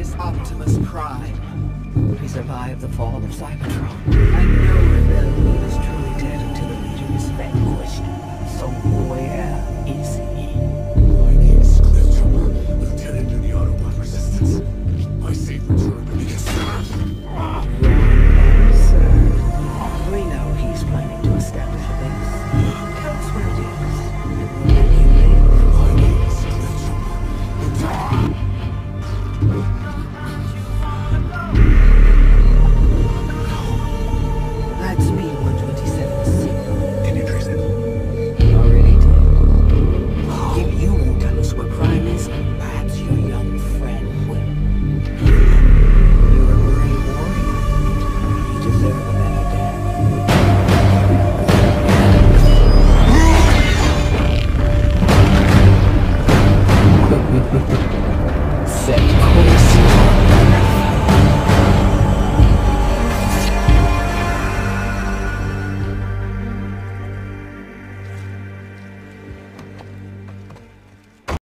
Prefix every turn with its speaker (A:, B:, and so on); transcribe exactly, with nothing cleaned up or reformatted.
A: this Optimus Prime.
B: He survived the fall of Cybertron.
A: And no rebellion is truly dead until
B: Until the leader is vanquished. So where is he?